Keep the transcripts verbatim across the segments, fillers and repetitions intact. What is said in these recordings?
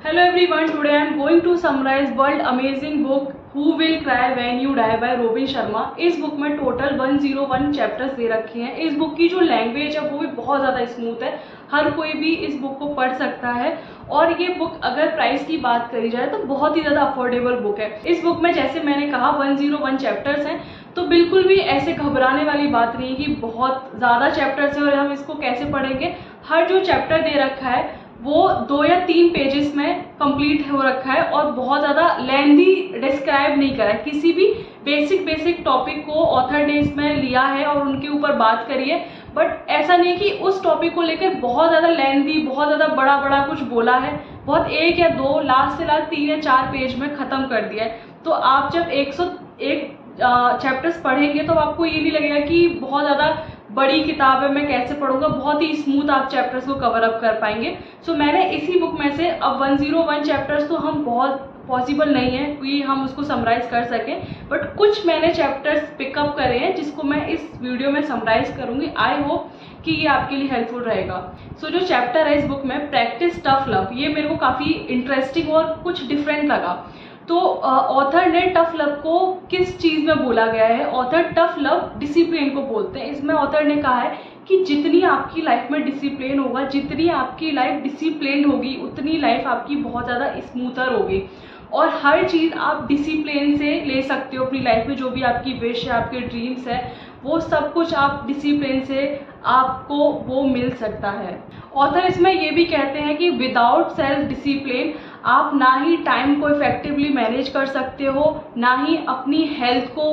Hello everyone, today I am going to summarize world amazing book Who Will Cry When You Die by Robin Sharma. इस book में total एक सौ एक chapters दे रखे हैं। इस बुक की जो लैंग्वेज है वो भी बहुत ज़्यादा स्मूथ है, हर कोई भी इस बुक को पढ़ सकता है। और ये बुक अगर प्राइस की बात करी जाए तो बहुत ही ज़्यादा अफोर्डेबल बुक है। इस बुक में जैसे मैंने कहा एक सौ एक चैप्टर्स हैं, तो बिल्कुल भी ऐसे घबराने वाली बात नहीं है कि बहुत ज़्यादा चैप्टर्स है और हम इसको कैसे पढ़ेंगे। हर जो चैप्टर दे रखा है वो दो या तीन पेजेस में कंप्लीट हो रखा है और बहुत ज़्यादा लेंथी डिस्क्राइब नहीं करा है। किसी भी बेसिक बेसिक टॉपिक को ऑथर ने इसमें लिया है और उनके ऊपर बात करी है, बट ऐसा नहीं कि उस टॉपिक को लेकर बहुत ज़्यादा लेंथी बहुत ज़्यादा बड़ा बड़ा कुछ बोला है। बहुत एक या दो लास्ट से लास्ट तीन या चार पेज में ख़त्म कर दिया है। तो आप जब एक सौ एक चैप्टर्स पढ़ेंगे तो आपको ये नहीं लगेगा कि बहुत ज़्यादा बड़ी किताब है, मैं कैसे पढ़ूंगा। बहुत ही स्मूथ आप चैप्टर्स को कवर अप कर पाएंगे। सो so, मैंने इसी बुक में से अब एक सौ एक चैप्टर्स तो हम बहुत पॉसिबल नहीं है कि हम उसको समराइज कर सकें, बट कुछ मैंने चैप्टर्स पिकअप करे हैं जिसको मैं इस वीडियो में समराइज करूंगी। आई होप कि ये आपके लिए हेल्पफुल रहेगा। सो so, जो चैप्टर है इस बुक में प्रैक्टिस टफ लव, ये मेरे को काफ़ी इंटरेस्टिंग और कुछ डिफरेंट लगा। तो ऑथर ने टफ लव को किस चीज़ में बोला गया है? ऑथर टफ लव डिसिप्लिन को बोलते हैं। इसमें ऑथर ने कहा है कि जितनी आपकी लाइफ में डिसिप्लिन होगा, जितनी आपकी लाइफ डिसिप्लिन होगी, उतनी लाइफ आपकी बहुत ज़्यादा स्मूथर होगी। और हर चीज़ आप डिसिप्लिन से ले सकते हो अपनी लाइफ में। जो भी आपकी विश है, आपके ड्रीम्स है, वो सब कुछ आप डिसिप्लिन से आपको वो मिल सकता है। ऑथर इसमें ये भी कहते हैं कि विदाउट सेल्फ डिसिप्लिन आप ना ही टाइम को इफेक्टिवली मैनेज कर सकते हो, ना ही अपनी हेल्थ को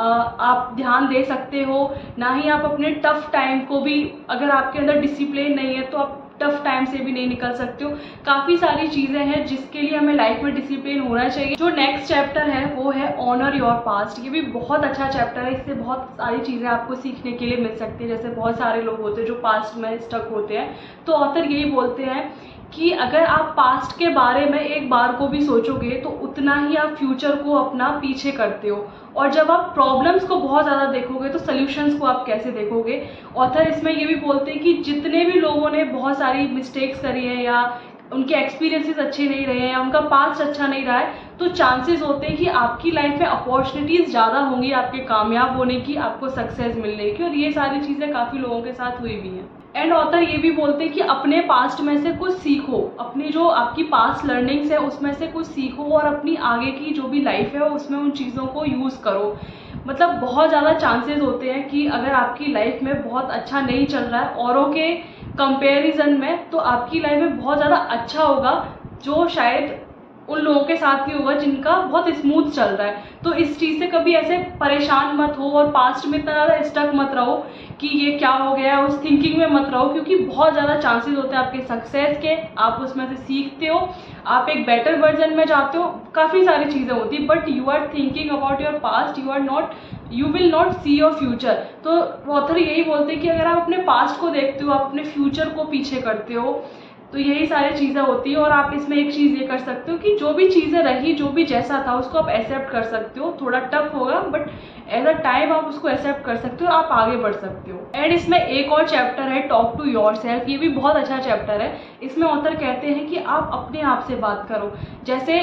आप ध्यान दे सकते हो, ना ही आप अपने टफ टाइम को भी, अगर आपके अंदर डिसिप्लिन नहीं है तो आप टफ टाइम से भी नहीं निकल सकते हो। काफ़ी सारी चीज़ें हैं जिसके लिए हमें लाइफ में डिसिप्लिन होना चाहिए। जो नेक्स्ट चैप्टर है वो है ऑनर योर पास्ट। ये भी बहुत अच्छा चैप्टर है, इससे बहुत सारी चीज़ें आपको सीखने के लिए मिल सकती है। जैसे बहुत सारे लोग होते हैं जो पास्ट में स्टक होते हैं, तो ऑथर यही बोलते हैं कि अगर आप पास्ट के बारे में एक बार को भी सोचोगे तो उतना ही आप फ्यूचर को अपना पीछे करते हो। और जब आप प्रॉब्लम्स को बहुत ज़्यादा देखोगे तो सॉल्यूशंस को आप कैसे देखोगे। ऑथर इसमें ये भी बोलते हैं कि जितने भी लोगों ने बहुत सारी मिस्टेक्स करी है या उनके एक्सपीरियंसेस अच्छे नहीं रहे हैं या उनका पास्ट अच्छा नहीं रहा है, तो चांसेस होते हैं कि आपकी लाइफ में अपॉर्चुनिटीज़ ज़्यादा होंगी आपके कामयाब होने की, आपको सक्सेस मिलने की। और ये सारी चीज़ें काफ़ी लोगों के साथ हुई भी हैं। एंड ऑथर ये भी बोलते हैं कि अपने पास्ट में से कुछ सीखो, अपनी जो आपकी पास्ट लर्निंग्स है उसमें से कुछ सीखो और अपनी आगे की जो भी लाइफ है उसमें उन चीज़ों को यूज़ करो। मतलब बहुत ज़्यादा चांसेस होते हैं कि अगर आपकी लाइफ में बहुत अच्छा नहीं चल रहा है औरों के कंपैरिजन में, तो आपकी लाइफ में बहुत ज़्यादा अच्छा होगा जो शायद उन लोगों के साथ ही होगा जिनका बहुत स्मूथ चल रहा है। तो इस चीज़ से कभी ऐसे परेशान मत हो और पास्ट में इतना ज़्यादा स्टक मत रहो कि ये क्या हो गया, उस थिंकिंग में मत रहो, क्योंकि बहुत ज़्यादा चांसेस होते हैं आपके सक्सेस के। आप उसमें से सीखते हो, आप एक बेटर वर्जन में जाते हो, काफ़ी सारी चीज़ें होती, but you are thinking about your past, you are not you will not see your future. तो ऑथर यही बोलते हैं कि अगर आप अपने पास्ट को देखते हो, आप अपने फ्यूचर को पीछे करते हो, तो यही सारी चीज़ें होती है। और आप इसमें एक चीज़ ये कर सकते हो कि जो भी चीज़ें रही, जो भी जैसा था, उसको आप एक्सेप्ट कर सकते हो। थोड़ा टफ होगा बट एज अ टाइम आप उसको एक्सेप्ट कर सकते हो, आप आगे बढ़ सकते हो। एंड इसमें एक और चैप्टर है टॉक टू योर सेल्फ। ये भी बहुत अच्छा चैप्टर है। इसमें ऑथर कहते हैं कि आप अपने आप से बात करो। जैसे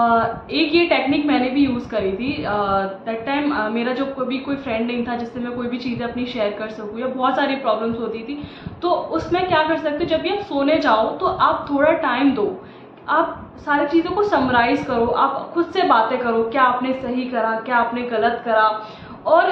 एक ये टेक्निक मैंने भी यूज़ करी थी। दैट टाइम मेरा जो कोई भी कोई फ्रेंड नहीं था जिससे मैं कोई भी चीज़ें अपनी शेयर कर सकूँ, या बहुत सारी प्रॉब्लम्स होती थी। तो उसमें क्या कर सकते हो, जब भी आप सोने जाओ तो आप थोड़ा टाइम दो, आप सारी चीज़ों को समराइज़ करो, आप खुद से बातें करो, क्या आपने सही करा, क्या आपने गलत करा। और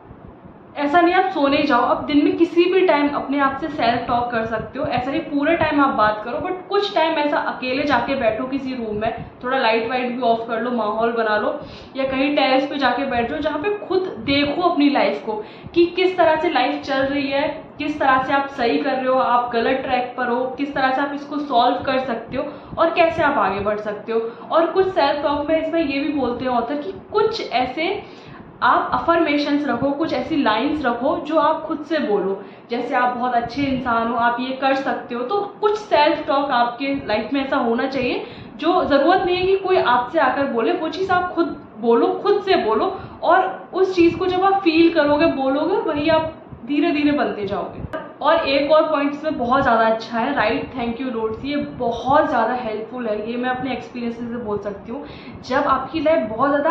ऐसा नहीं आप सोने जाओ, आप दिन में किसी भी टाइम अपने आप से सेल्फ टॉक कर सकते हो। ऐसा नहीं पूरे टाइम आप बात करो, बट कुछ टाइम ऐसा अकेले जाके बैठो किसी रूम में, थोड़ा लाइट वाइट भी ऑफ कर लो, माहौल बना लो, या कहीं टेरेस पे जाके बैठ जाओ जहाँ पे खुद देखो अपनी लाइफ को कि किस तरह से लाइफ चल रही है, किस तरह से आप सही कर रहे हो, आप गलत ट्रैक पर हो, किस तरह से आप इसको सॉल्व कर सकते हो और कैसे आप आगे बढ़ सकते हो। और कुछ सेल्फ टॉक में इसमें ये भी बोलते हैं ऑथर कि कुछ ऐसे आप अफर्मेशंस रखो, कुछ ऐसी लाइंस रखो जो आप खुद से बोलो। जैसे आप बहुत अच्छे इंसान हो, आप ये कर सकते हो। तो कुछ सेल्फ टॉक आपके लाइफ में ऐसा होना चाहिए जो ज़रूरत नहीं है कि कोई आपसे आकर बोले, वो चीज़ आप खुद बोलो, खुद से बोलो। और उस चीज़ को जब आप फील करोगे, बोलोगे, वही आप धीरे धीरे बनते जाओगे। और एक और पॉइंट इसमें बहुत ज़्यादा अच्छा है, राइट थैंक यू नोट्स। ये बहुत ज़्यादा हेल्पफुल है, ये मैं अपने एक्सपीरियंस से बोल सकती हूँ। जब आपकी लाइफ बहुत ज़्यादा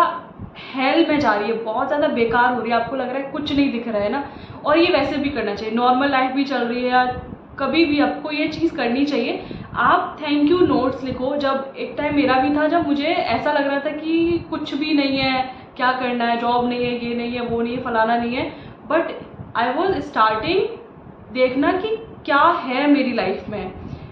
हेल में जा रही है, बहुत ज़्यादा बेकार हो रही है, आपको लग रहा है कुछ नहीं दिख रहा है ना, और ये वैसे भी करना चाहिए, नॉर्मल लाइफ भी चल रही है या कभी भी आपको ये चीज़ करनी चाहिए। आप थैंक यू नोट्स लिखो। जब एक टाइम मेरा भी था जब मुझे ऐसा लग रहा था कि कुछ भी नहीं है, क्या करना है, जॉब नहीं है, ये नहीं है, वो नहीं है, फलाना नहीं है, बट आई वॉज स्टार्टिंग देखना कि क्या है मेरी लाइफ में,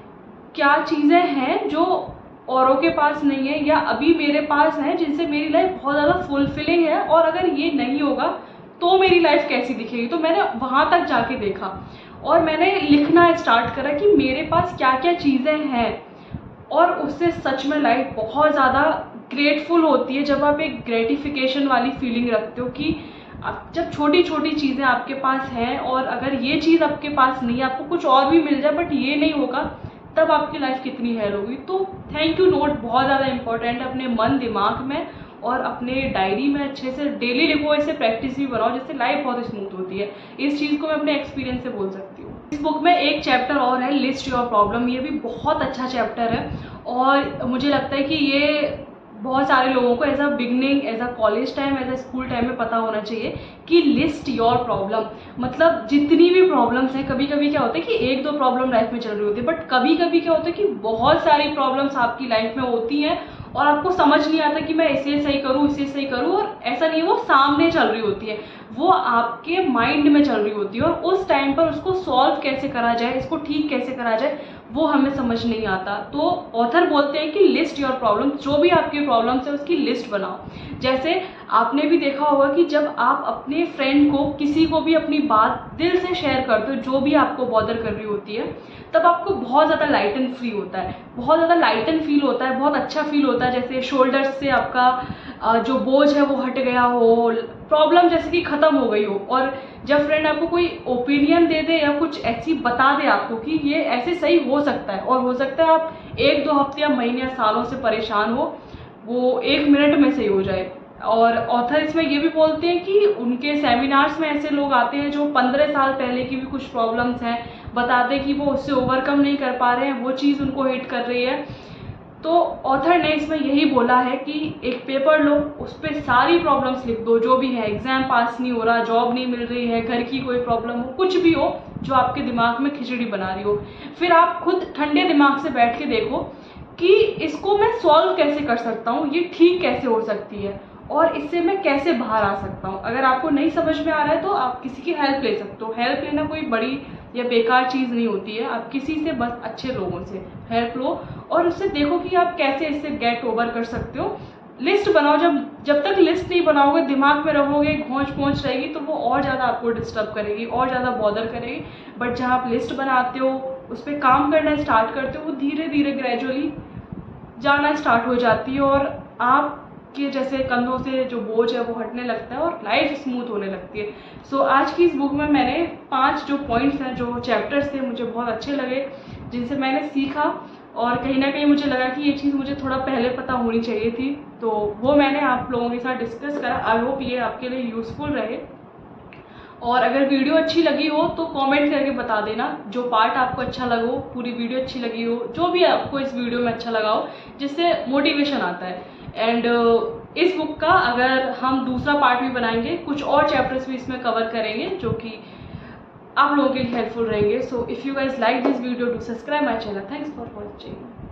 क्या चीज़ें हैं जो औरों के पास नहीं है या अभी मेरे पास है, जिनसे मेरी लाइफ बहुत ज़्यादा फुलफिलिंग है, और अगर ये नहीं होगा तो मेरी लाइफ कैसी दिखेगी। तो मैंने वहाँ तक जाके देखा और मैंने लिखना स्टार्ट करा कि मेरे पास क्या क्या चीज़ें हैं, और उससे सच में लाइफ बहुत ज़्यादा ग्रेटफुल होती है। जब आप एक ग्रेटिफिकेशन वाली फीलिंग रखते हो कि जब छोटी छोटी चीज़ें आपके पास हैं, और अगर ये चीज़ आपके पास नहीं है, आपको कुछ और भी मिल जाए बट ये नहीं होगा, तब आपकी लाइफ कितनी हेल होगी। तो थैंक यू नोट बहुत ज़्यादा इंपॉर्टेंट है अपने मन दिमाग में और अपने डायरी में अच्छे से डेली लिखो, इससे प्रैक्टिस भी बनाओ, जिससे लाइफ बहुत स्मूथ होती है। इस चीज़ को मैं अपने एक्सपीरियंस से बोल सकती हूँ। इस बुक में एक चैप्टर और है, लिस्ट योर प्रॉब्लम। ये भी बहुत अच्छा चैप्टर है और मुझे लगता है कि ये बहुत सारे लोगों को as a beginning, as a college time, as a school time में पता होना चाहिए कि लिस्ट योर प्रॉब्लम, मतलब जितनी भी प्रॉब्लम्स हैं, कभी कभी क्या होता है कि एक दो प्रॉब्लम लाइफ में चल रही होती है, बट कभी कभी क्या होता है कि बहुत सारी प्रॉब्लम्स आपकी लाइफ में होती हैं और आपको समझ नहीं आता कि मैं इसे सही करूँ, इसे सही करूँ, और ऐसा नहीं है, वो सामने चल रही होती है, वो आपके माइंड में चल रही होती है, और उस टाइम पर उसको सॉल्व कैसे करा जाए, इसको ठीक कैसे करा जाए, वो हमें समझ नहीं आता। तो ऑथर बोलते हैं कि लिस्ट योर प्रॉब्लम, जो भी आपकी प्रॉब्लम्स है उसकी लिस्ट बनाओ। जैसे आपने भी देखा होगा कि जब आप अपने फ्रेंड को, किसी को भी अपनी बात दिल से शेयर करते हो, जो भी आपको बॉदर कर रही होती है, तब आपको बहुत ज़्यादा लाइट एंड फ्री होता है, बहुत ज़्यादा लाइट एंड फील होता है, बहुत अच्छा फील होता है, जैसे शोल्डर्स से आपका जो बोझ है वो हट गया हो, प्रॉब्लम जैसे कि ख़त्म हो गई हो। और जब फ्रेंड आपको कोई ओपिनियन दे दे या कुछ ऐसी बता दे आपको कि ये ऐसे सही हो सकता है, और हो सकता है आप एक दो हफ्ते या महीने या सालों से परेशान हो, वो एक मिनट में सही हो जाए। और ऑथर इसमें ये भी बोलते हैं कि उनके सेमिनार्स में ऐसे लोग आते हैं जो पंद्रह साल पहले की भी कुछ प्रॉब्लम्स हैं बताते हैं कि वो उससे ओवरकम नहीं कर पा रहे हैं, वो चीज़ उनको हिट कर रही है। तो ऑथर ने इसमें यही बोला है कि एक पेपर लो, उस पर सारी प्रॉब्लम्स लिख दो, जो भी है, एग्जाम पास नहीं हो रहा, जॉब नहीं मिल रही है, घर की कोई प्रॉब्लम हो, कुछ भी हो जो आपके दिमाग में खिचड़ी बना रही हो, फिर आप खुद ठंडे दिमाग से बैठ के देखो कि इसको मैं सॉल्व कैसे कर सकता हूँ, ये ठीक कैसे हो सकती है, और इससे मैं कैसे बाहर आ सकता हूँ। अगर आपको नहीं समझ में आ रहा है तो आप किसी की हेल्प ले सकते हो। हेल्प लेना कोई बड़ी या बेकार चीज़ नहीं होती है, आप किसी से, बस अच्छे लोगों से हेल्प लो और उससे देखो कि आप कैसे इससे गेट ओवर कर सकते हो। लिस्ट बनाओ। जब जब तक लिस्ट नहीं बनाओगे, दिमाग में रहोगे, घोंच पहुँच रहेगी, तो वो और ज़्यादा आपको डिस्टर्ब करेगी, और ज़्यादा बॉदर करेगी। बट जहाँ आप लिस्ट बनाते हो, उस पर काम करना स्टार्ट करते हो, वो धीरे धीरे ग्रेजुअली जाना स्टार्ट हो जाती है और आप के जैसे कंधों से जो बोझ है वो हटने लगता है और लाइफ स्मूथ होने लगती है। सो so, आज की इस बुक में मैंने पांच जो पॉइंट्स हैं, जो चैप्टर्स थे, मुझे बहुत अच्छे लगे, जिनसे मैंने सीखा, और कहीं ना कहीं मुझे लगा कि ये चीज़ मुझे थोड़ा पहले पता होनी चाहिए थी, तो वो मैंने आप लोगों के साथ डिस्कस करा। आई होप ये आपके लिए यूज़फुल रहे, और अगर वीडियो अच्छी लगी हो तो कमेंट करके बता देना जो पार्ट आपको अच्छा लगा हो, पूरी वीडियो अच्छी लगी हो, जो भी आपको इस वीडियो में अच्छा लगा हो, जिससे मोटिवेशन आता है। एंड uh, इस बुक का अगर हम दूसरा पार्ट भी बनाएंगे, कुछ और चैप्टर्स भी इसमें कवर करेंगे जो कि आप लोगों के लिए हेल्पफुल रहेंगे। So if you guys like this video, to subscribe my channel. Thanks for watching.